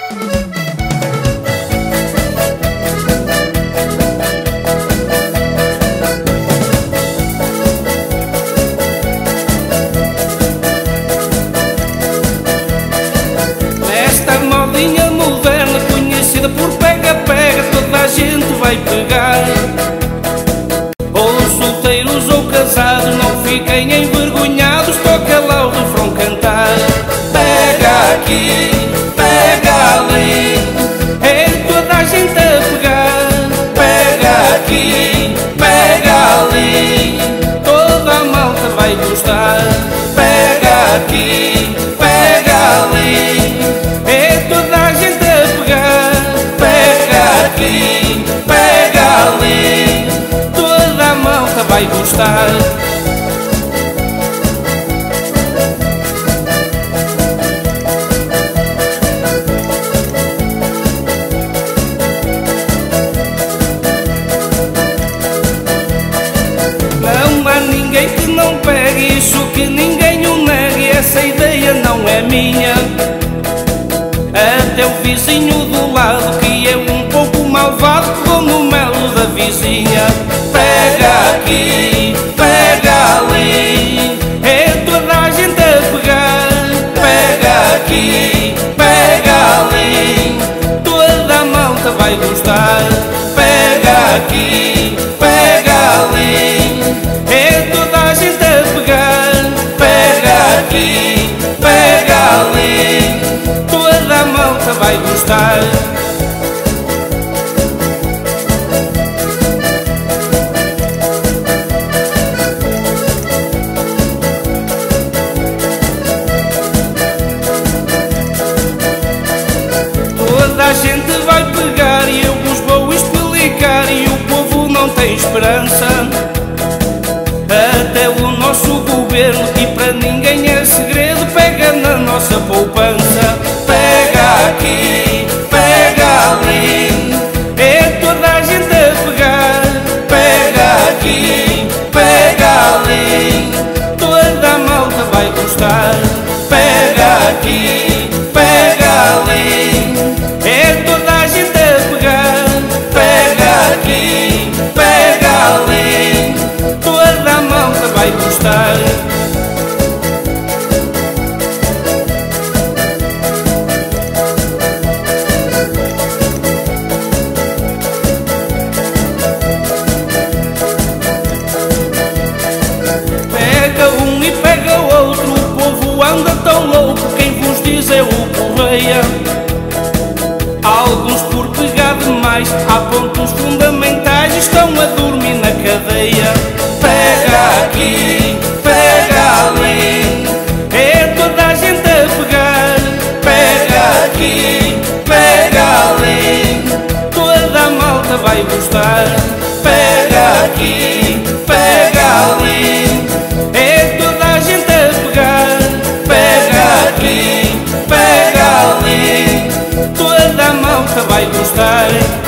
Nesta modinha moderna conhecida por pega-pega, toda a gente vai pegar. Ou solteiros ou casados, não fiquem envergonhados, toca lá o refrão cantar. Pega aqui, pega ali, é toda a gente a pegar. Pega aqui, pega ali, toda a malta vai gostar. Pega aqui, pega ali, é toda a gente a pegar. Pega aqui, pega ali, toda a malta vai gostar. Não há ninguém que não pegue, isso que ninguém o negue, essa ideia não é minha. Até o vizinho do lado, que é um pouco malvado, pegou no melo da vizinha. Pega aqui, pega ali, é toda a gente a pegar. Pega aqui, pega ali, toda a malta vai gostar. Pega aqui, pega ali, é toda a gente a pegar. Pega aqui, pega ali, toda a malta vai gostar. Toda a gente vai pegar e eu vos vou explicar, e o povo não tem esperança. Até o nosso governo, e para ninguém é segredo, pega na nossa poupança. Pega aqui, pega ali, é toda a gente a pegar. Pega aqui, pega ali, toda a malta vai gostar. Pega aqui, pega ali, é toda a gente a pegar. Pega aqui, pega ali, toda a malta vai gostar. Pega um e pega o outro, o povo anda tão louco, quem vos diz é o Correia. Alguns por pegar demais, há pontos fundamentais, estão a dormir na cadeia. Pega aqui, pega ali, é toda a gente a pegar. Pega aqui, pega ali, toda a malta vai gostar. Pega aqui, pega ali, é toda a gente a pegar. Pega aqui, pega ali, toda a malta vai gostar.